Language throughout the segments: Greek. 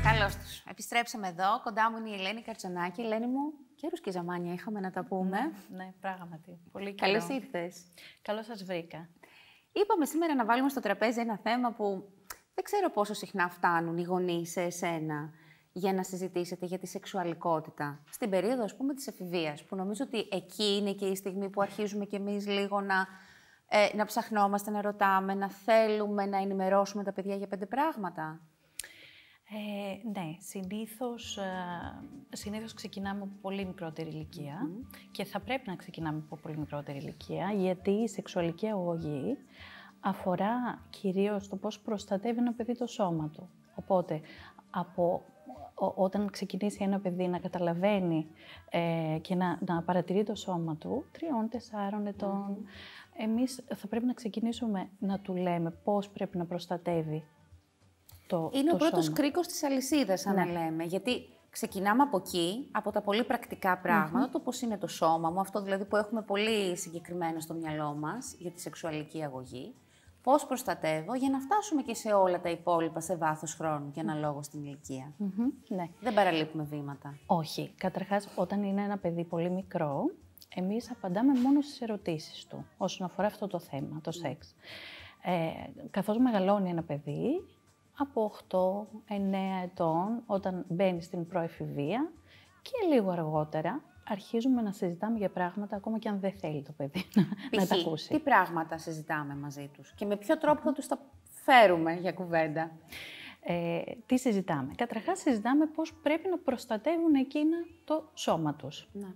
Καλώς τους. Επιστρέψαμε εδώ. Κοντά μου είναι η Ελένη Καρτσονάκη. Ελένη μου, καιρούς και ζαμάνια είχαμε να τα πούμε. Ναι, πράγματι. Πολύ καιρό. Καλώς ήρθες. Καλώς σας βρήκα. Είπαμε σήμερα να βάλουμε στο τραπέζι ένα θέμα που δεν ξέρω πόσο συχνά φτάνουν οι γονείς σε εσένα για να συζητήσετε για τη σεξουαλικότητα. Στην περίοδο, ας πούμε, της εφηβείας, που νομίζω ότι εκεί είναι και η στιγμή που αρχίζουμε κι εμείς λίγο να ψαχνόμαστε, να ρωτάμε, να θέλουμε να ενημερώσουμε τα παιδιά για 5 πράγματα. Ναι, συνήθως ξεκινάμε από πολύ μικρότερη ηλικία και θα πρέπει να ξεκινάμε από πολύ μικρότερη ηλικία, γιατί η σεξουαλική αγωγή αφορά κυρίως το πώς προστατεύει ένα παιδί το σώμα του. Οπότε, όταν ξεκινήσει ένα παιδί να καταλαβαίνει και να παρατηρεί το σώμα του, 3-4 ετών, εμείς θα πρέπει να ξεκινήσουμε να του λέμε πώς πρέπει να προστατεύει είναι ο πρώτος σώμα. κρίκος της αλυσίδας, αν λέμε. Γιατί ξεκινάμε από εκεί, από τα πολύ πρακτικά πράγματα, το πώς είναι το σώμα μου, αυτό δηλαδή που έχουμε πολύ συγκεκριμένο στο μυαλό μας για τη σεξουαλική αγωγή, πώς προστατεύω, για να φτάσουμε και σε όλα τα υπόλοιπα σε βάθος χρόνου και αναλόγως στην ηλικία. Ναι. Δεν παραλείπουμε βήματα. Όχι. Καταρχάς, όταν είναι ένα παιδί πολύ μικρό, εμείς απαντάμε μόνο στις ερωτήσεις του, όσον αφορά αυτό το θέμα, το σεξ. Καθώς μεγαλώνει ένα παιδί, από 8-9 ετών, όταν μπαίνει στην προεφηβεία και λίγο αργότερα, αρχίζουμε να συζητάμε για πράγματα ακόμα και αν δεν θέλει το παιδί να τα ακούσει. Τι πράγματα συζητάμε μαζί τους και με ποιο τρόπο θα τους τα φέρουμε για κουβέντα. Τι συζητάμε. Καταρχάς, συζητάμε πώς πρέπει να προστατεύουν εκείνα το σώμα τους. Ναι.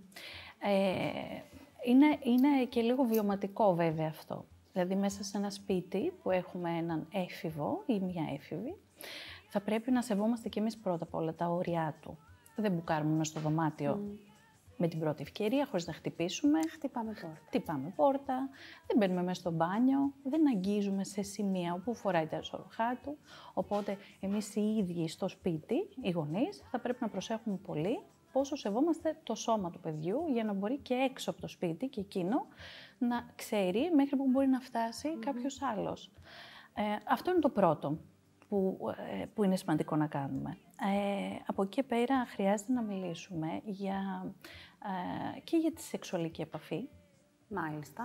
Είναι και λίγο βιωματικό βέβαια αυτό. Δηλαδή, μέσα σε ένα σπίτι που έχουμε έναν έφηβο ή μια έφηβη, θα πρέπει να σεβόμαστε κι εμείς πρώτα απ' όλα τα όρια του. Δεν μπουκάρουμε μες στο δωμάτιο με την πρώτη ευκαιρία, χωρίς να χτυπήσουμε. Χτυπάμε πόρτα, δεν μπαίνουμε μέσα στο μπάνιο, δεν αγγίζουμε σε σημεία όπου φοράει τα ισορροχά του. Οπότε, εμείς οι ίδιοι στο σπίτι, οι γονείς, θα πρέπει να προσέχουμε πολύ πόσο σεβόμαστε το σώμα του παιδιού, για να μπορεί και έξω από το σπίτι και εκείνο να ξέρει μέχρι που μπορεί να φτάσει κάποιος άλλος. Αυτό είναι το πρώτο που είναι σημαντικό να κάνουμε. Από εκεί πέρα χρειάζεται να μιλήσουμε και για τη σεξουαλική επαφή. Μάλιστα.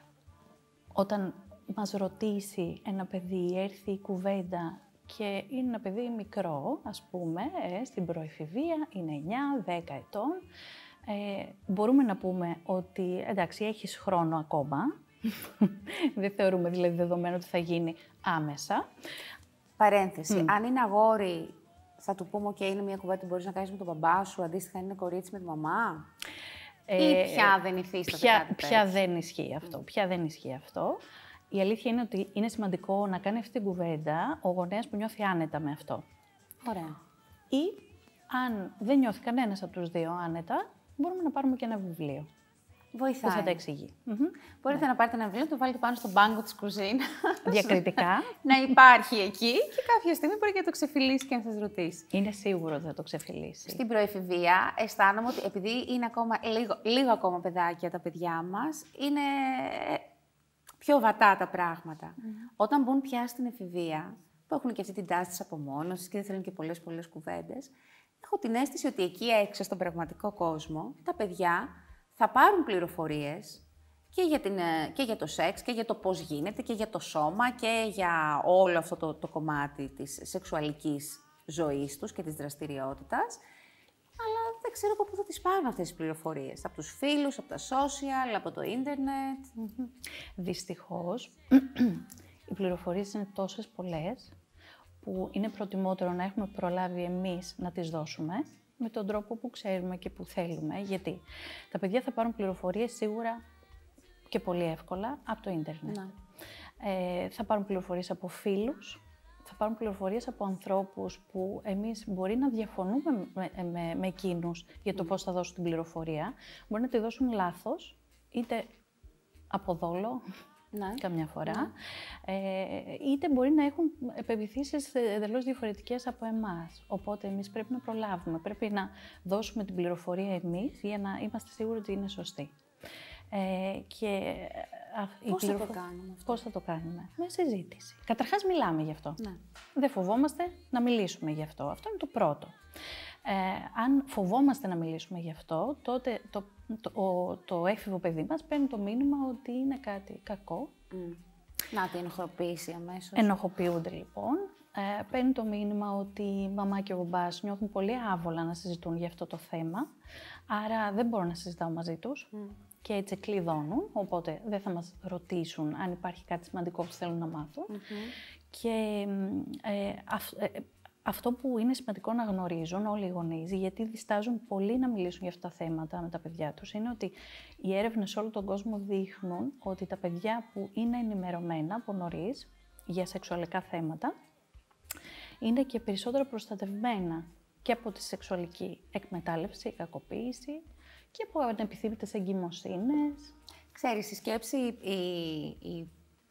Όταν μας ρωτήσει ένα παιδί, έρθει η κουβέντα και είναι ένα παιδί μικρό, ας πούμε, στην προεφηβεία, είναι 9-10 ετών, μπορούμε να πούμε ότι, εντάξει, έχεις χρόνο ακόμα, δεν θεωρούμε δηλαδή δεδομένο ότι θα γίνει άμεσα. Παρένθεση, αν είναι αγόρι, θα του πούμε και είναι μια κουβέντα που μπορείς να κάνεις με τον μπαμπά σου, αντίστοιχα είναι κορίτσι με τη μαμά, ή πια δεν υφίσταται κάτι πια δεν ισχύει αυτό, πια δεν ισχύει αυτό. Η αλήθεια είναι ότι είναι σημαντικό να κάνει αυτή την κουβέντα ο γονέας που νιώθει άνετα με αυτό. Ωραία. Ή αν δεν νιώθει κανένας από τους δύο άνετα, μπορούμε να πάρουμε και ένα βιβλίο. Βοηθάει. Που θα τα εξηγεί. Μπορείτε να πάρετε ένα βιβλίο, το βάλετε πάνω στον πάγκο της κουζίνας. Διακριτικά. Να υπάρχει εκεί και κάποια στιγμή μπορεί και να το ξεφυλίσει και να σας ρωτήσει. Είναι σίγουρο ότι θα το ξεφυλίσει. Στην προεφηβεία αισθάνομαι ότι επειδή είναι ακόμα λίγο ακόμα παιδάκια τα παιδιά μας, είναι πιο βατά τα πράγματα. Όταν μπουν πια στην εφηβεία, που έχουν και αυτή την τάση της απομόνωσης και δεν θέλουν και πολλές κουβέντες, έχω την αίσθηση ότι εκεί έξω στον πραγματικό κόσμο, τα παιδιά θα πάρουν πληροφορίες και για το σεξ και για το πώς γίνεται και για το σώμα και για όλο αυτό το κομμάτι της σεξουαλικής ζωής τους και της δραστηριότητας, αλλά δεν ξέρω από πού θα τις πάρουν αυτές τις πληροφορίες. Από τους φίλους, από τα social, από το ίντερνετ. Δυστυχώς, οι πληροφορίες είναι τόσες πολλές που είναι προτιμότερο να έχουμε προλάβει εμείς να τις δώσουμε με τον τρόπο που ξέρουμε και που θέλουμε. Γιατί τα παιδιά θα πάρουν πληροφορίες σίγουρα και πολύ εύκολα από το ίντερνετ. Θα πάρουν πληροφορίες από φίλους, θα πάρουν πληροφορίες από ανθρώπους που εμείς μπορεί να διαφωνούμε με εκείνους για το πώς θα δώσουν την πληροφορία. Μπορεί να τη δώσουν λάθος, είτε από δόλο, καμιά φορά, είτε μπορεί να έχουν πεποιθήσεις εντελώς διαφορετικές από εμάς. Οπότε εμείς πρέπει να προλάβουμε, πρέπει να δώσουμε την πληροφορία εμείς για να είμαστε σίγουροι ότι είναι σωστή. Πώς θα το κάνουμε αυτό? Πώς θα το κάνουμε? Με συζήτηση. Καταρχάς μιλάμε γι' αυτό. Ναι. Δεν φοβόμαστε να μιλήσουμε γι' αυτό. Αυτό είναι το πρώτο. Αν φοβόμαστε να μιλήσουμε γι' αυτό, τότε το έφηβο παιδί μας παίρνει το μήνυμα ότι είναι κάτι κακό. Να την ενοχοποιήσει αμέσως. Ενοχοποιούνται λοιπόν. Παίρνει το μήνυμα ότι η μαμά και ο μπαμπάς νιώθουν πολύ άβολα να συζητούν για αυτό το θέμα, άρα δεν μπορώ να συζητάω μαζί τους και έτσι κλειδώνουν, οπότε δεν θα μας ρωτήσουν αν υπάρχει κάτι σημαντικό που θέλουν να μάθουν. Και αυτό που είναι σημαντικό να γνωρίζουν όλοι οι γονείς, γιατί διστάζουν πολύ να μιλήσουν για αυτά τα θέματα με τα παιδιά τους, είναι ότι οι έρευνες σε όλο τον κόσμο δείχνουν ότι τα παιδιά που είναι ενημερωμένα από νωρίς για σεξουαλικά θέματα, είναι και περισσότερο προστατευμένα και από τη σεξουαλική εκμετάλλευση, κακοποίηση και από ανεπιθύμητες εγκυμοσύνες. Ξέρεις, η σκέψη, η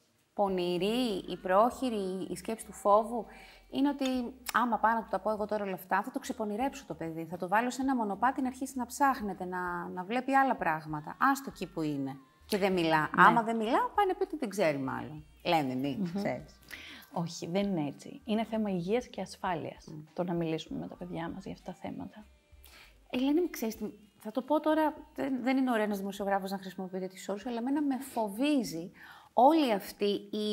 πονηρή, η πρόχειρη, η σκέψη του φόβου είναι ότι άμα πάω να του τα πω εγώ τώρα όλα αυτά, θα το ξεπονηρέψω το παιδί. Θα το βάλω σε ένα μονοπάτι να αρχίσει να ψάχνεται, να βλέπει άλλα πράγματα. Άστο εκεί που είναι. Και δεν μιλά. Ναι. Άμα δεν μιλά, πάει να πει ότι δεν ξέρει μάλλον. Λέμε εμείς, ξέρεις. Όχι, δεν είναι έτσι. Είναι θέμα υγείας και ασφάλειας το να μιλήσουμε με τα παιδιά μας για αυτά τα θέματα. Ελένη, ξέρεις, θα το πω τώρα, δεν είναι ωραίο ένας δημοσιογράφος να χρησιμοποιεί τέτοιους όρους, αλλά εμένα με φοβίζει όλη αυτή η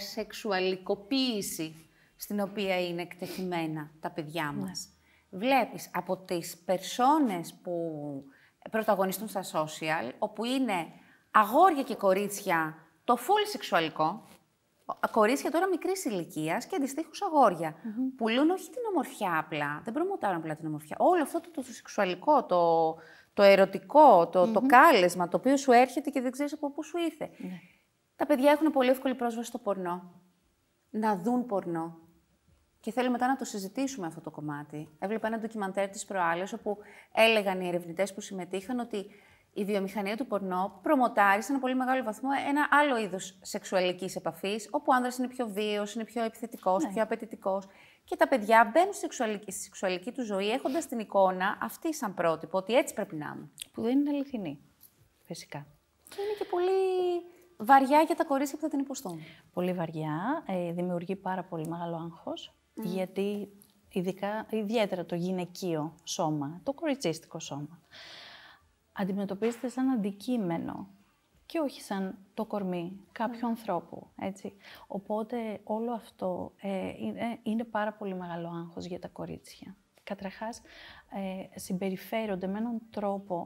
υπερσεξουαλικοποίηση στην οποία είναι εκτεθειμένα τα παιδιά μας. Βλέπεις από τις περσόνες που πρωταγωνιστούν στα social, όπου είναι αγόρια και κορίτσια το full σεξουαλικό, κορίτσια τώρα μικρής ηλικίας και αντιστοίχως αγόρια. Πουλούν όχι την ομορφιά απλά, δεν προμοτάρουν απλά την ομορφιά. Όλο αυτό το σεξουαλικό, το ερωτικό, το κάλεσμα, το οποίο σου έρχεται και δεν ξέρεις από πού σου ήρθε. Τα παιδιά έχουν πολύ εύκολη πρόσβαση στο πορνό. Να δουν πορνό. Και θέλω μετά να το συζητήσουμε αυτό το κομμάτι. Έβλεπα ένα ντοκιμαντέρ της προάλλες, όπου έλεγαν οι ερευνητές που συμμετείχαν ότι η βιομηχανία του πορνό προμοτάρει σε ένα πολύ μεγάλο βαθμό ένα άλλο είδος σεξουαλικής επαφής, όπου ο άνδρας είναι πιο βίαιος, είναι πιο επιθετικός, πιο απαιτητικός. Και τα παιδιά μπαίνουν στη σεξουαλική του ζωή έχοντας την εικόνα αυτή σαν πρότυπο, ότι έτσι πρέπει να είμαι. Που δεν είναι αληθινή, φυσικά. Και είναι και πολύ βαριά για τα κορίτσια που θα την υποστούν. Πολύ βαριά, δημιουργεί πάρα πολύ μεγάλο άγχος, γιατί ιδιαίτερα το γυναικείο σώμα, το κοριτσίστικο σώμα, αντιμετωπίζεται σαν αντικείμενο και όχι σαν το κορμί κάποιου ανθρώπου, έτσι. Οπότε όλο αυτό είναι πάρα πολύ μεγάλο άγχος για τα κορίτσια. Καταρχάς, συμπεριφέρονται με έναν τρόπο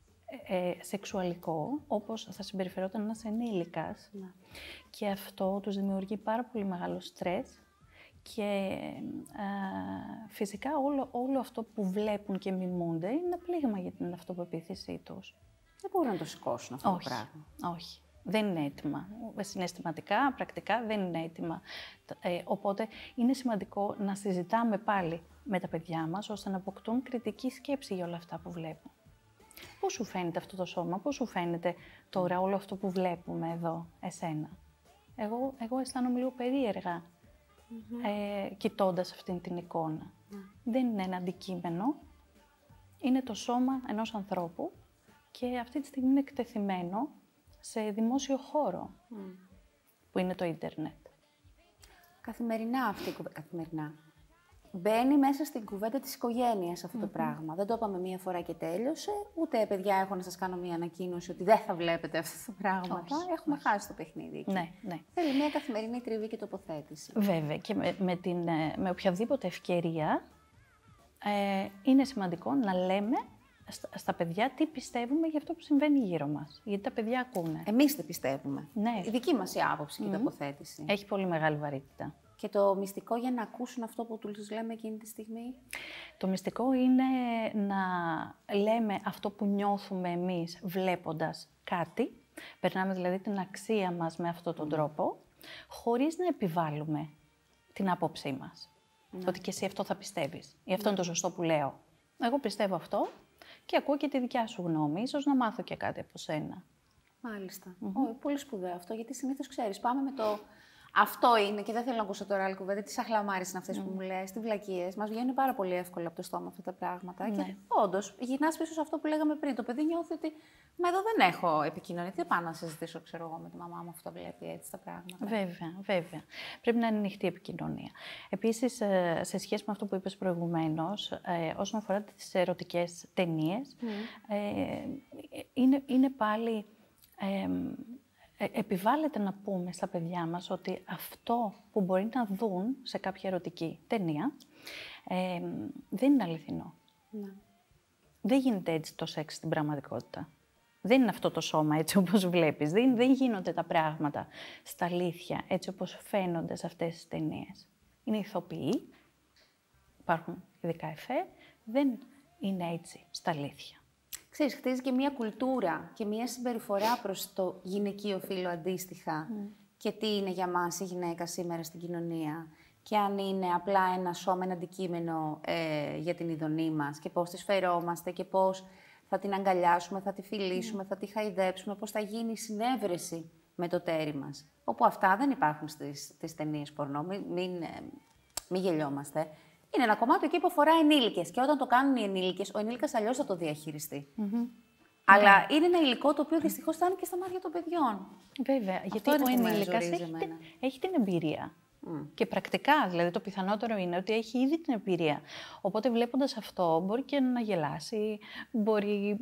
σεξουαλικό, όπως θα συμπεριφερόταν ένας ενήλικας. Και αυτό τους δημιουργεί πάρα πολύ μεγάλο στρες και φυσικά όλο αυτό που βλέπουν και μιμούνται είναι ένα πλήγμα για την αυτοπεποίθησή τους. Δεν μπορούν να το σηκώσουν αυτό το πράγμα. Όχι. Δεν είναι έτοιμα. Συναισθηματικά, πρακτικά δεν είναι έτοιμα. Οπότε είναι σημαντικό να συζητάμε πάλι με τα παιδιά μας, ώστε να αποκτούν κριτική σκέψη για όλα αυτά που βλέπουν. Πώς σου φαίνεται αυτό το σώμα, πώς σου φαίνεται τώρα όλο αυτό που βλέπουμε εδώ, εσένα? Εγώ αισθάνομαι λίγο περίεργα, κοιτώντας αυτήν την εικόνα. Δεν είναι ένα αντικείμενο, είναι το σώμα ενός ανθρώπου και αυτή τη στιγμή είναι εκτεθειμένο σε δημόσιο χώρο, που είναι το ίντερνετ. Καθημερινά αυτή η καθημερινά. Μπαίνει μέσα στην κουβέντα της οικογένειας αυτό το πράγμα. Δεν το είπαμε μία φορά και τέλειωσε, ούτε παιδιά έχω να σας κάνω μία ανακοίνωση ότι δεν θα βλέπετε αυτά τα πράγματα. Έχουμε χάσει το παιχνίδι εκεί. Ναι. Θέλει μία καθημερινή τριβή και τοποθέτηση. Βέβαια, και με οποιαδήποτε ευκαιρία είναι σημαντικό να λέμε στα παιδιά τι πιστεύουμε για αυτό που συμβαίνει γύρω μας. Γιατί τα παιδιά ακούνε. Εμείς δεν πιστεύουμε. Ναι. Η δική μας η άποψη και η τοποθέτηση. Έχει πολύ μεγάλη βαρύτητα. Και το μυστικό για να ακούσουν αυτό που τους λέμε εκείνη τη στιγμή? Το μυστικό είναι να λέμε αυτό που νιώθουμε εμείς βλέποντας κάτι. Περνάμε δηλαδή την αξία μας με αυτόν τον τρόπο, χωρίς να επιβάλλουμε την άποψή μας. Ότι και εσύ αυτό θα πιστεύεις. Ή αυτό είναι το σωστό που λέω. Εγώ πιστεύω αυτό και ακούω και τη δικιά σου γνώμη. Ίσως να μάθω και κάτι από σένα. Μάλιστα. Πολύ σπουδαίο αυτό, γιατί συνήθως ξέρεις, πάμε με το Αυτό είναι, και δεν θέλω να ακούσω τώρα άλλη κουβέντα. Τι αχλαμάρες είναι αυτές που μου λες, τι βλακίες. Μας βγαίνουν πάρα πολύ εύκολα από το στόμα αυτά τα πράγματα. Και όντως, γυρνάς πίσω σε αυτό που λέγαμε πριν. Το παιδί νιώθει ότι μα εδώ δεν έχω επικοινωνία. Τι πάω να συζητήσω, ξέρω εγώ, με τη μαμά μου, αυτό βλέπει έτσι τα πράγματα. Βέβαια. Πρέπει να είναι ανοιχτή επικοινωνία. Επίσης, σε σχέση με αυτό που είπες προηγουμένως, όσον αφορά τις ερωτικές ταινίες, είναι πάλι. Επιβάλλεται να πούμε στα παιδιά μας ότι αυτό που μπορεί να δουν σε κάποια ερωτική ταινία δεν είναι αληθινό. Ναι. Δεν γίνεται έτσι το σεξ στην πραγματικότητα. Δεν είναι αυτό το σώμα έτσι όπως βλέπεις. Δεν γίνονται τα πράγματα στα αλήθεια έτσι όπως φαίνονται σε αυτές τις ταινίες. Είναι ηθοποιοί, υπάρχουν ειδικά εφέ, δεν είναι έτσι στα αλήθεια. Ξέρεις, χτίζει και μία κουλτούρα και μία συμπεριφορά προς το γυναικείο φύλο αντίστοιχα. Και τι είναι για μας η γυναίκα σήμερα στην κοινωνία. Και αν είναι απλά ένα σώμα, ένα αντικείμενο για την ειδονή μας. Και πώς τη φερόμαστε και πώς θα την αγκαλιάσουμε, θα τη φιλήσουμε, θα τη χαϊδέψουμε. Πώς θα γίνει η συνέβρεση με το τέρι μας. Όπου αυτά δεν υπάρχουν στις ταινίες πορνό. Μην γελιόμαστε. Είναι ένα κομμάτι εκεί που αφορά ενήλικες. Και όταν το κάνουν οι ενήλικες, ο ενήλικας αλλιώς θα το διαχειριστεί. Αλλά είναι ένα υλικό το οποίο δυστυχώς θα είναι και στα μάτια των παιδιών. Βέβαια, γιατί ο ενήλικας έχει την εμπειρία. Και πρακτικά, δηλαδή το πιθανότερο είναι ότι έχει ήδη την εμπειρία. Οπότε βλέποντας αυτό μπορεί και να γελάσει, μπορεί...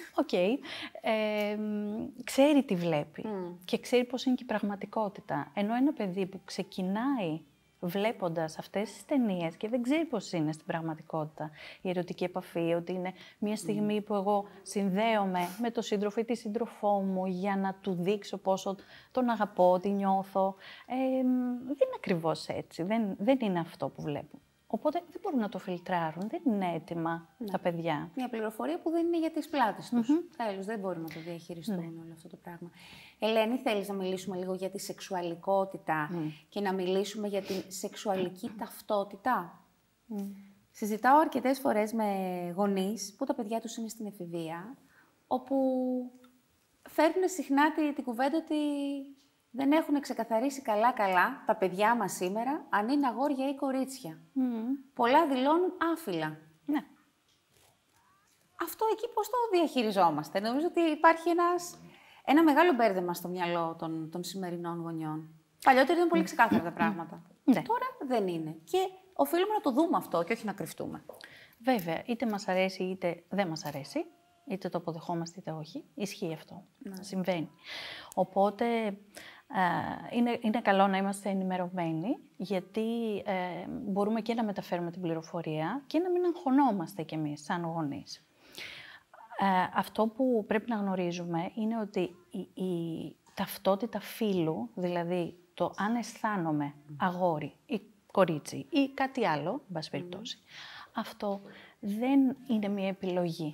ξέρει τι βλέπει και ξέρει πώς είναι και η πραγματικότητα. Ενώ ένα παιδί που ξεκινάει βλέποντας αυτές τις ταινίες και δεν ξέρει πώς είναι στην πραγματικότητα η ερωτική επαφή, ότι είναι μια στιγμή που εγώ συνδέομαι με τον σύντροφο ή τη σύντροφό μου για να του δείξω πόσο τον αγαπώ, τι νιώθω. Δεν είναι ακριβώς έτσι, δεν είναι αυτό που βλέπουν. Οπότε δεν μπορούν να το φιλτράρουν, δεν είναι έτοιμα τα παιδιά. Μια πληροφορία που δεν είναι για τις πλάτες τους. Τέλος, δεν μπορούν να το διαχειριστούν όλο αυτό το πράγμα. Ελένη, θέλεις να μιλήσουμε λίγο για τη σεξουαλικότητα και να μιλήσουμε για τη σεξουαλική ταυτότητα. Συζητάω αρκετές φορές με γονείς που τα παιδιά τους είναι στην εφηβεία, όπου φέρνουν συχνά την κουβέντα ότι δεν έχουν ξεκαθαρίσει καλά τα παιδιά μας σήμερα, αν είναι αγόρια ή κορίτσια. Πολλά δηλώνουν άφυλα. Ναι. Αυτό εκεί πώς το διαχειριζόμαστε? Νομίζω ότι υπάρχει ένα μεγάλο μπέρδεμα στο μυαλό των σημερινών γονιών. Παλιότερα ήταν πολύ ξεκάθαρα τα πράγματα. Ναι. Τώρα δεν είναι. Και οφείλουμε να το δούμε αυτό και όχι να κρυφτούμε. Βέβαια, είτε μας αρέσει είτε δεν μας αρέσει, είτε το αποδεχόμαστε είτε όχι, ισχύει αυτό. Συμβαίνει. Οπότε είναι καλό να είμαστε ενημερωμένοι, γιατί μπορούμε και να μεταφέρουμε την πληροφορία και να μην αγχωνόμαστε κι εμείς σαν γονείς. Αυτό που πρέπει να γνωρίζουμε είναι ότι η ταυτότητα φύλου, δηλαδή το αν αισθάνομαι αγόρι ή κορίτσι ή κάτι άλλο, εν πάση περιπτώσει, αυτό δεν είναι μια επιλογή.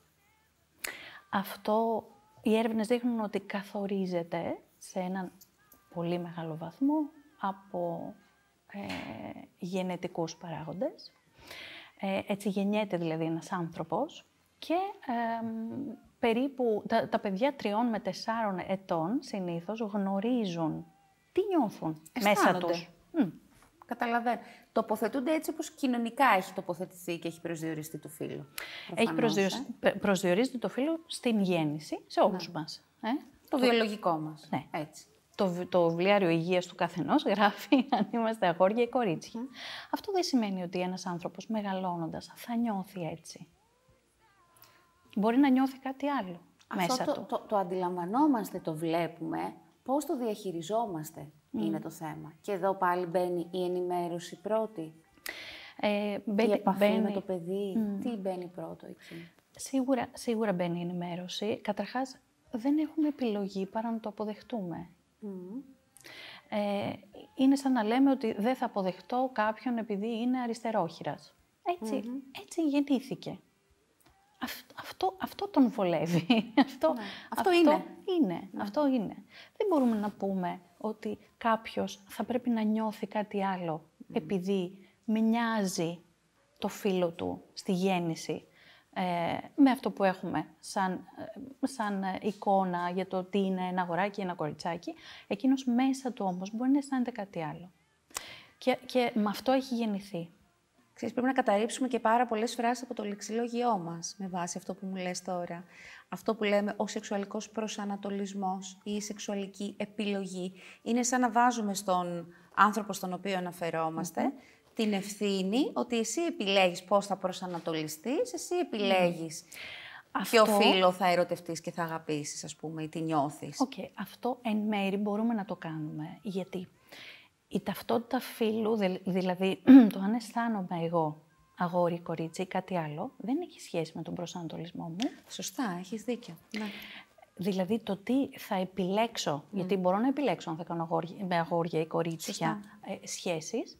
Αυτό, οι έρευνες δείχνουν ότι καθορίζεται σε έναν πολύ μεγάλο βαθμό από γενετικούς παράγοντες. Έτσι γεννιέται δηλαδή ένας άνθρωπος και περίπου τα παιδιά 3 με 4 ετών συνήθως γνωρίζουν τι νιώθουν μέσα τους. Καταλαβαίνω. Τοποθετούνται έτσι όπως κοινωνικά έχει τοποθετηθεί και έχει προσδιοριστεί το φύλο. Έχει προσδιορίζεται το φύλο στην γέννηση, σε όλους μας. Το βιολογικό μας. Ναι. Έτσι. Το βιβλιάριο υγείας του καθενός γράφει αν είμαστε αγόρια ή κορίτσια. Αυτό δεν σημαίνει ότι ένας άνθρωπος μεγαλώνοντας θα νιώθει έτσι. Μπορεί να νιώθει κάτι άλλο μέσα του. Το αντιλαμβανόμαστε, το βλέπουμε, πώς το διαχειριζόμαστε είναι το θέμα. Και εδώ πάλι μπαίνει η ενημέρωση πρώτη. Η επαφή με το παιδί. Τι μπαίνει πρώτο εκεί? Σίγουρα μπαίνει η ενημέρωση. Καταρχάς, δεν έχουμε επιλογή παρά να το αποδεχτούμε. Είναι σαν να λέμε ότι δεν θα αποδεχτώ κάποιον επειδή είναι αριστερόχειρας. Έτσι γεννήθηκε. Αυτό τον βολεύει. Αυτό είναι. Δεν μπορούμε να πούμε ότι κάποιος θα πρέπει να νιώθει κάτι άλλο επειδή μοιάζει το φύλο του στη γέννηση με αυτό που έχουμε σαν εικόνα για το τι είναι ένα αγοράκι ή ένα κοριτσάκι, εκείνος μέσα του όμως μπορεί να αισθάνεται κάτι άλλο. Και με αυτό έχει γεννηθεί. Ξέρεις, πρέπει να καταρρύψουμε και πάρα πολλές φράσεις από το λεξιλόγιό μας, με βάση αυτό που μου λες τώρα. Αυτό που λέμε ο σεξουαλικός προσανατολισμός ή η σεξουαλική επιλογή. Είναι σαν να βάζουμε στον άνθρωπο στον οποίο αναφερόμαστε την ευθύνη ότι εσύ επιλέγεις πώς θα προσανατολιστείς, εσύ επιλέγεις ποιο φίλο θα ερωτευτείς και θα αγαπήσεις, ας πούμε, ή τι νιώθεις. Αυτό εν μέρη μπορούμε να το κάνουμε, γιατί η ταυτότητα φύλου, δηλαδή το αν αισθάνομαι εγώ αγόρι, κορίτσι ή κάτι άλλο, δεν έχει σχέση με τον προσανατολισμό μου. Σωστά, έχεις δίκιο. Ναι. Δηλαδή το τι θα επιλέξω, γιατί μπορώ να επιλέξω αν θα κάνω με αγόρια ή κορίτσια σχέσεις,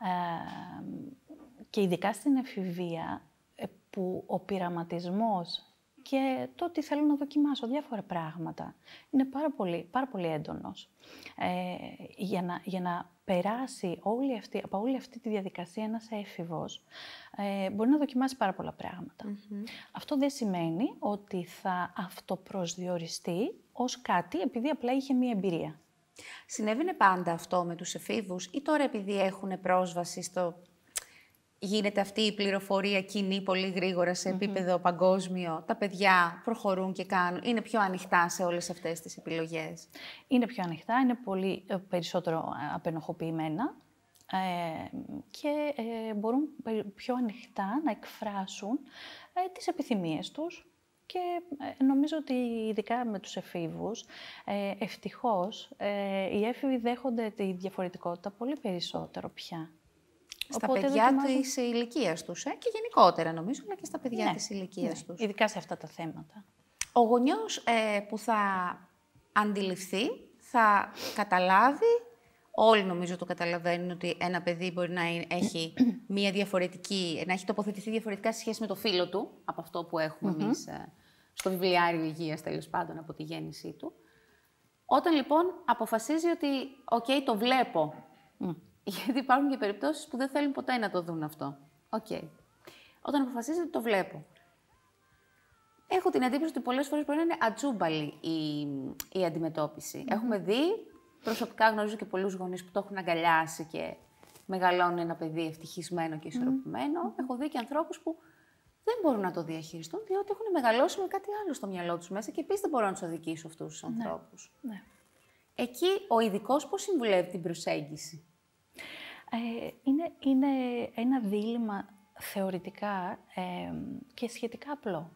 και ειδικά στην εφηβεία που ο πειραματισμός και το ότι θέλω να δοκιμάσω διάφορα πράγματα είναι πάρα πολύ έντονος. Για να περάσει από όλη αυτή τη διαδικασία ένας έφηβος, μπορεί να δοκιμάσει πάρα πολλά πράγματα. Αυτό δεν σημαίνει ότι θα αυτοπροσδιοριστεί ως κάτι επειδή απλά είχε μία εμπειρία. Συνέβαινε πάντα αυτό με τους εφήβους ή τώρα επειδή έχουν πρόσβαση στο... Γίνεται αυτή η πληροφορία κοινή πολύ γρήγορα σε επίπεδο παγκόσμιο, τα παιδιά προχωρούν και κάνουν, είναι πιο ανοιχτά σε όλες αυτές τις επιλογές? Είναι πιο ανοιχτά, είναι πολύ περισσότερο απενοχοποιημένα και μπορούν πιο ανοιχτά να εκφράσουν τις επιθυμίες τους και νομίζω ότι ειδικά με τους εφήβους, ευτυχώς, οι έφηβοι δέχονται τη διαφορετικότητα πολύ περισσότερο πια. Στα παιδιά της ηλικίας τους και γενικότερα νομίζω, αλλά και στα παιδιά της ηλικίας τους. Ειδικά σε αυτά τα θέματα. Ο γονιός που θα αντιληφθεί, θα καταλάβει, όλοι νομίζω το καταλαβαίνουν ότι ένα παιδί μπορεί να έχει μία διαφορετική, να έχει τοποθετηθεί διαφορετικά σε σχέση με το φύλο του, από αυτό που έχουμε εμείς στο βιβλιάριο υγείας, τέλος πάντων, από τη γέννησή του. Όταν λοιπόν αποφασίζει ότι, το βλέπω, γιατί υπάρχουν και περιπτώσεις που δεν θέλουν ποτέ να το δουν αυτό. Όταν αποφασίζει ότι το βλέπω. Έχω την εντύπωση ότι πολλές φορές μπορεί να είναι ατσούμπαλη η αντιμετώπιση. Έχουμε δει, προσωπικά γνωρίζω και πολλούς γονείς που το έχουν αγκαλιάσει και μεγαλώνουν ένα παιδί ευτυχισμένο και ισορροπημένο. Έχω δει και ανθρώπους που δεν μπορούν να το διαχειριστούν, διότι έχουν μεγαλώσει με κάτι άλλο στο μυαλό τους μέσα και επίσης δεν μπορώ να τους αδικήσω αυτούς τους ανθρώπους. Εκεί ο ειδικός πώς συμβουλεύει την προσέγγιση? Είναι ένα δίλημμα θεωρητικά και σχετικά απλό.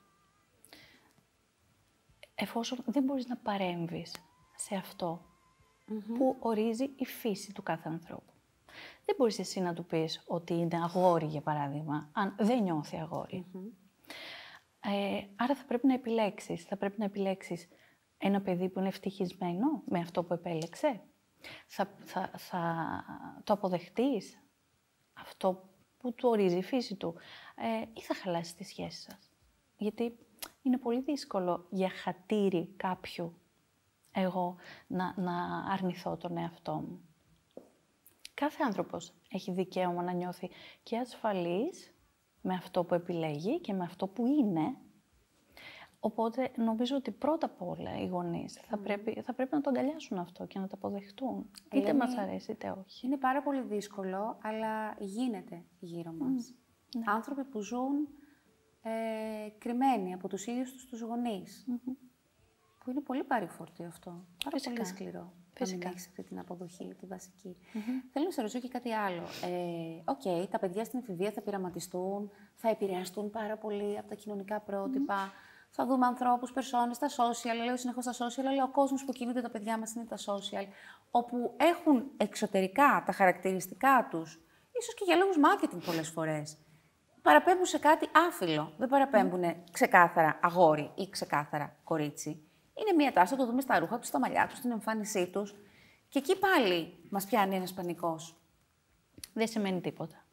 Εφόσον δεν μπορείς να παρέμβεις σε αυτό που ορίζει η φύση του κάθε ανθρώπου. Δεν μπορείς εσύ να του πεις ότι είναι αγόρι, για παράδειγμα, αν δεν νιώθει αγόρι. Άρα θα πρέπει να επιλέξεις. Θα πρέπει να επιλέξεις ένα παιδί που είναι ευτυχισμένο με αυτό που επέλεξε. Θα το αποδεχτείς αυτό που του ορίζει η φύση του ή θα χαλάσει τη σχέση σας? Γιατί είναι πολύ δύσκολο για χατήρι κάποιου εγώ να αρνηθώ τον εαυτό μου. Κάθε άνθρωπος έχει δικαίωμα να νιώθει και ασφαλής με αυτό που επιλέγει και με αυτό που είναι. Οπότε νομίζω ότι πρώτα απ' όλα οι γονείς θα πρέπει να το αγκαλιάσουν αυτό και να το αποδεχτούν. Είτε μας αρέσει είτε όχι. Είναι πάρα πολύ δύσκολο, αλλά γίνεται γύρω μας. Άνθρωποι που ζουν κρυμμένοι από τους ίδιους τους γονείς. Που είναι πολύ παρηφορτίο αυτό. Πάρα πολύ σκληρό. Φυσικά. Να μην έχεις αυτή την αποδοχή, τη βασική. Θέλω να σε ρωτήσω και κάτι άλλο. Τα παιδιά στην εφηβεία θα πειραματιστούν, θα επηρεαστούν πάρα πολύ από τα κοινωνικά πρότυπα. Θα δούμε ανθρώπους, περσόνες, στα social, λέω συνεχώς στα social, αλλά ο κόσμος που κινούνται τα παιδιά μας είναι τα social, όπου έχουν εξωτερικά τα χαρακτηριστικά τους, ίσως και για λόγους marketing πολλές φορές, παραπέμπουν σε κάτι άφιλο. Δεν παραπέμπουν ξεκάθαρα αγόρι ή ξεκάθαρα κορίτσι. Είναι μία τάση, το δούμε στα ρούχα τους, στα μαλλιά τους, στην εμφάνισή τους. Και εκεί πάλι μας πιάνει ένας πανικός. Δεν σημαίνει τίποτα.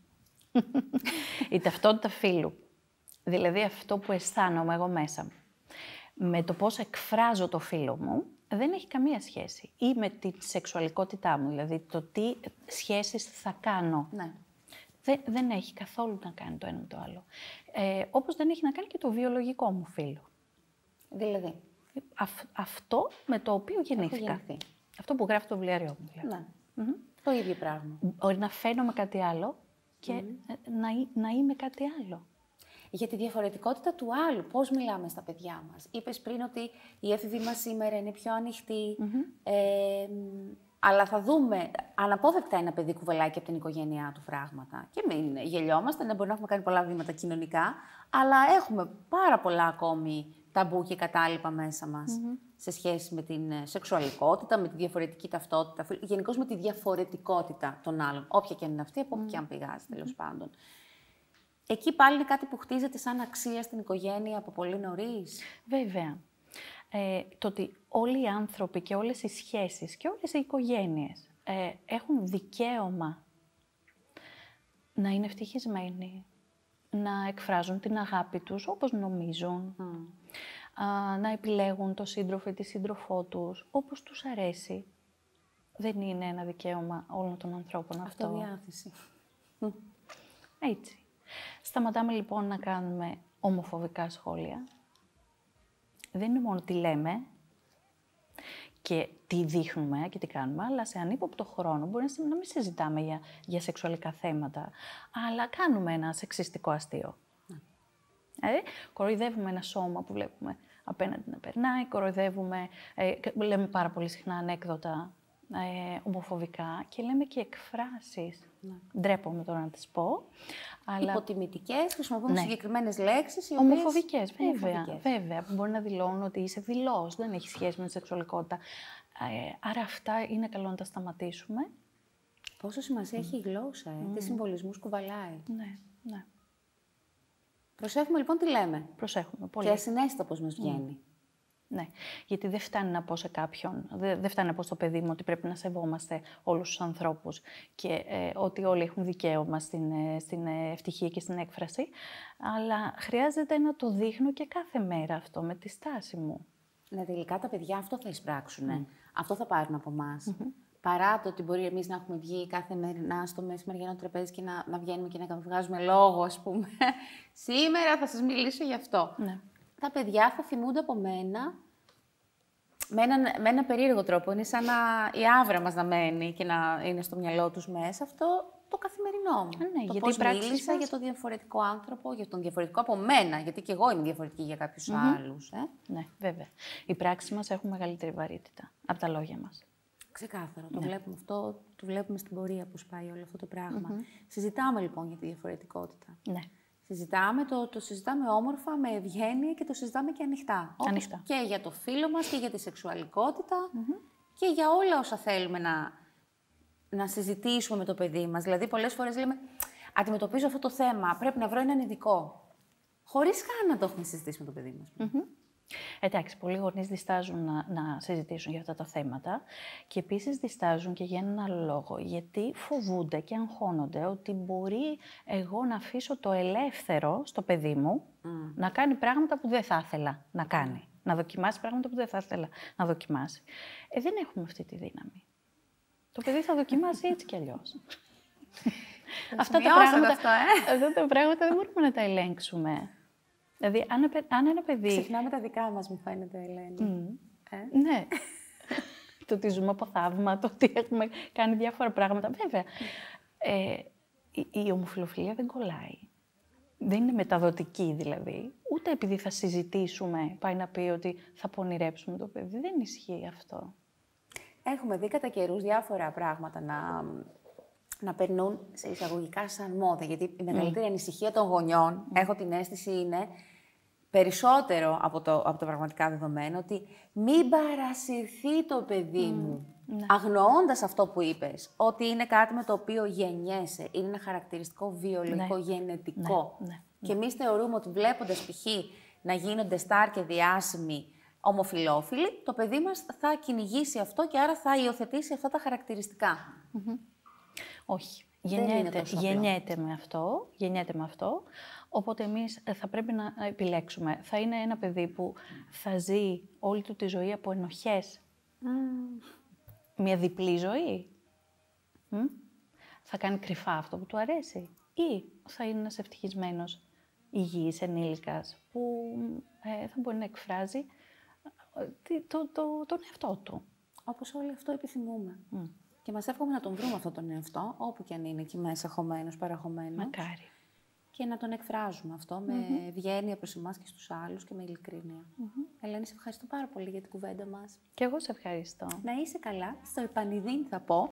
Η ταυτότητα φύλου. Δηλαδή αυτό που αισθάνομαι εγώ μέσα μου, με το πώς εκφράζω το φύλο μου, δεν έχει καμία σχέση. Ή με τη σεξουαλικότητά μου, δηλαδή το τι σχέσεις θα κάνω. Δεν έχει καθόλου να κάνει το ένα με το άλλο. Όπως δεν έχει να κάνει και το βιολογικό μου φύλο. Δηλαδή. Αυτό με το οποίο γεννήθηκα. Αυτό που γράφει το βιβλιάριό μου. Δηλαδή. Ναι. Το ίδιο πράγμα. Μπορεί να φαίνομαι κάτι άλλο και να είμαι κάτι άλλο. Για τη διαφορετικότητα του άλλου, πώς μιλάμε στα παιδιά μας. Είπες πριν ότι η έφηβη μας σήμερα είναι πιο ανοιχτή, αλλά θα δούμε, αναπόφευκτα ένα παιδί κουβελάκι από την οικογένειά του πράγματα. Και μην γελιόμαστε, μπορεί να έχουμε κάνει πολλά βήματα κοινωνικά, αλλά έχουμε πάρα πολλά ακόμη ταμπού και κατάλοιπα μέσα μας σε σχέση με την σεξουαλικότητα, με τη διαφορετική ταυτότητα, γενικώς με τη διαφορετικότητα των άλλων, όποια και αν είναι αυτή, από όπου και αν πηγάζει, τέλος πάντων. Εκεί πάλι είναι κάτι που χτίζεται σαν αξία στην οικογένεια από πολύ νωρίς. Βέβαια. Το ότι όλοι οι άνθρωποι και όλες οι σχέσεις και όλες οι οικογένειες έχουν δικαίωμα να είναι ευτυχισμένοι, να εκφράζουν την αγάπη τους όπως νομίζουν, να επιλέγουν το σύντροφο ή τη σύντροφό τους όπως τους αρέσει. Δεν είναι ένα δικαίωμα όλων των ανθρώπων αυτό. Αυτοδιάθεση. Έτσι. Σταματάμε λοιπόν να κάνουμε ομοφοβικά σχόλια. Δεν είναι μόνο τι λέμε και τι δείχνουμε και τι κάνουμε, αλλά σε ανύποπτο χρόνο μπορεί να μην συζητάμε για σεξουαλικά θέματα, αλλά κάνουμε ένα σεξιστικό αστείο. Κοροϊδεύουμε ένα σώμα που βλέπουμε απέναντι να περνάει, κοροϊδεύουμε, λέμε πάρα πολύ συχνά ανέκδοτα ομοφοβικά και λέμε και εκφράσεις. Ντρέπομαι τώρα να τις πω. Αλλά... Υποτιμητικές, χρησιμοποιούμε συγκεκριμένες λέξεις. Ομοφοβικές, βέβαια. Που μπορεί να δηλώνουν ότι είσαι δειλός, δεν έχει σχέση με τη σεξουαλικότητα. Άρα αυτά είναι καλό να τα σταματήσουμε. Πόσο σημασία έχει η γλώσσα, τι συμβολισμούς κουβαλάει. Ναι. Προσέχουμε λοιπόν τι λέμε. Προσέχουμε πολύ. Και ασυναίσθητα πώς μας βγαίνει. Ναι, γιατί δεν φτάνει να πω σε κάποιον, δεν φτάνει να πω στο παιδί μου ότι πρέπει να σεβόμαστε όλους τους ανθρώπους και ότι όλοι έχουν δικαίωμα στην ευτυχία και στην έκφραση, αλλά χρειάζεται να το δείχνω και κάθε μέρα αυτό με τη στάση μου. Ναι, τελικά τα παιδιά αυτό θα εισπράξουν. Αυτό θα πάρουν από εμάς. Παρά το ότι μπορεί εμείς να έχουμε βγει κάθε μέρα στο μεσημεριανό τραπέζι και να βγαίνουμε και να βγάζουμε λόγο, ας πούμε. Σήμερα θα σας μιλήσω γι' αυτό. Ναι. Τα παιδιά θα θυμούνται από μένα με ένα περίεργο τρόπο. Είναι σαν η άβρα μας να μένει και να είναι στο μυαλό τους μέσα. Αυτό το καθημερινό μου. Ναι, το πώς μίλησα για τον διαφορετικό άνθρωπο, για τον διαφορετικό από μένα. Γιατί και εγώ είμαι διαφορετική για κάποιους άλλους. Ναι, βέβαια. Οι πράξεις μας έχουν μεγαλύτερη βαρύτητα από τα λόγια μας. Ξεκάθαρο. Το βλέπουμε αυτό, το βλέπουμε στην πορεία πώς πάει όλο αυτό το πράγμα. Συζητάμε λοιπόν για τη διαφορετικότητα. Ναι. Συζητάμε, το συζητάμε όμορφα, με ευγένεια και το συζητάμε και ανοιχτά. Ανοιχτά. Και για το φύλο μας και για τη σεξουαλικότητα και για όλα όσα θέλουμε να συζητήσουμε με το παιδί μας. Δηλαδή, πολλές φορές λέμε, αντιμετωπίζω αυτό το θέμα, πρέπει να βρω έναν ειδικό. Χωρίς καν να το έχουμε συζητήσει με το παιδί μας. Εντάξει, πολλοί γονείς διστάζουν να συζητήσουν για αυτά τα θέματα και επίσης διστάζουν και για έναν άλλο λόγο, γιατί φοβούνται και αγχώνονται ότι μπορεί εγώ να αφήσω το ελεύθερο στο παιδί μου να κάνει πράγματα που δεν θα ήθελα να κάνει, να δοκιμάσει πράγματα που δεν θα ήθελα να δοκιμάσει. Δεν έχουμε αυτή τη δύναμη. Το παιδί θα δοκιμάσει έτσι κι αλλιώς. Αυτά τα πράγματα δεν μπορούμε να τα ελέγξουμε. Δηλαδή, αν ένα παιδί... Ξεχνάμε τα δικά μας, μου φαίνεται, Ελένη. Ναι. Το ότι ζούμε από θαύμα, το ότι έχουμε κάνει διάφορα πράγματα. Βέβαια, η ομοφυλοφιλία δεν κολλάει. Δεν είναι μεταδοτική, δηλαδή. Ούτε επειδή θα συζητήσουμε, πάει να πει ότι θα πονηρέψουμε το παιδί. Δεν ισχύει αυτό. Έχουμε δει κατά καιρούς διάφορα πράγματα να περνούν σε εισαγωγικά σαν μόδα. Γιατί η μεγαλύτερη ανησυχία των γονιών, έχω την αίσθηση, είναι περισσότερο από το πραγματικά δεδομένο, ότι μην παρασυρθεί το παιδί μου. Αγνοώντας αυτό που είπες, ότι είναι κάτι με το οποίο γεννιέσαι, είναι ένα χαρακτηριστικό βιολογικό, γενετικό. Και εμείς θεωρούμε ότι βλέποντας π.χ. να γίνονται στάρ και διάσημοι ομοφυλόφιλοι, το παιδί μας θα κυνηγήσει αυτό και άρα θα υιοθετήσει αυτά τα χαρακτηριστικά. Όχι. Γεννιέται με αυτό, οπότε εμείς θα πρέπει να επιλέξουμε. Θα είναι ένα παιδί που θα ζει όλη του τη ζωή από ενοχές. Μια διπλή ζωή. Θα κάνει κρυφά αυτό που του αρέσει. ή θα είναι ένας ευτυχισμένος υγιής ενήλικας που θα μπορεί να εκφράζει τον εαυτό του. Όπως όλοι αυτό επιθυμούμε. Και μας εύχομαι να τον βρούμε αυτόν τον εαυτό, όπου και αν είναι εκεί μέσα χωμένος, παραχωμένος. Μακάρι. Και να τον εκφράζουμε αυτό με ευγένεια προς εμάς και στους άλλους και με ειλικρίνεια. Ελένη, σε ευχαριστώ πάρα πολύ για την κουβέντα μας. Και εγώ σε ευχαριστώ. Να είσαι καλά. Στο επανειδήν θα πω.